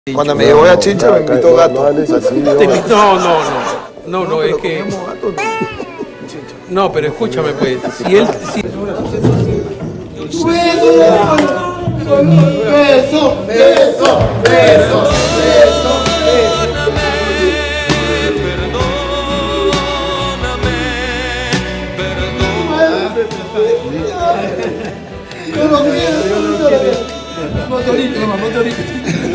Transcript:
Cuando me llevó a Chincha me invitó gato. No, es que... No, pero escúchame pues, si él... Motorito.